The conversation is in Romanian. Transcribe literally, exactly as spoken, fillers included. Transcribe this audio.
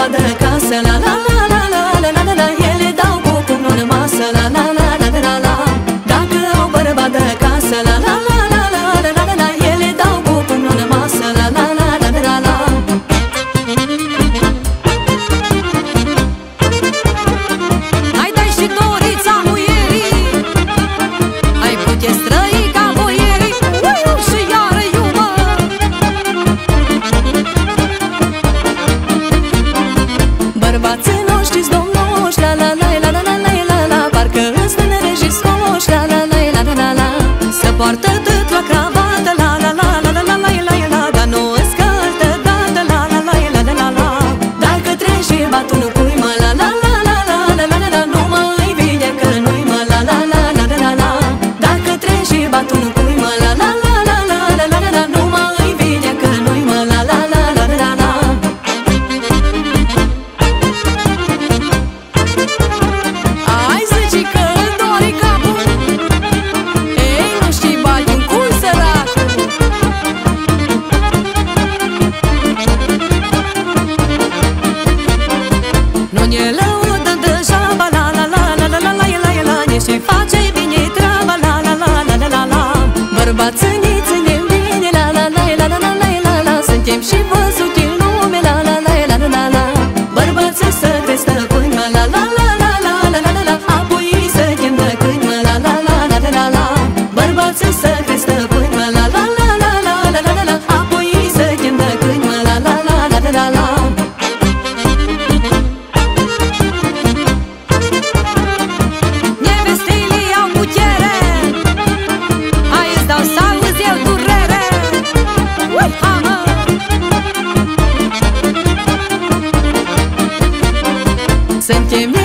bărbat de casă, la la la la la la la la la. Ele dau cu pumnul în masă, la la la la la la la. Dacă au bărbat de casă, la la la la la la la la la. Ele dau cu pumnul în masă, la la la la la la la. Hai dai și dorița muierii, ai putea străi ca boierii, uiu, și iară iubă. Bărbații noștri-s domnoși, la la la la la la la la la. Parcă îți tânăre și scoși, la la la la la la la. Se poartă tot la cravată, la la la la la la la la la. Dar nu îți căltă dată, la la la la la la la. Dacă treci și batunul pui, mă, la la la la la la la la la. Nu mă îi vine că nu-i, mă, la la la la la la la. Dacă treci și batunul pui, mă, la la la la la la la la la. Nu mă îi vine că nu-i, mă, la la la la la la la. Ai zici că îl dori capul, ei, nu știi bagi în cui, săracul. Nu ne lăudă degeaba, la la la la la la la la la. Ne și face bine treaba, la la la la la la la. Bărbații ne ținem bine, la la la la la la la la la. Suntem și văzuti în lume, la la la la la la la. Bărbații să te stăpâni, mă, la la la la la la la la la. Apoi să chem de câini, mă, la la la la la la la. Bărbații să te stăpâni, mă, la la la la la la la la la. Apoi să chem de câini, mă, la la la la la la la. Nevestele iau putere, hai îți dau să auzi eu durere. Ui, ha, mă. Suntem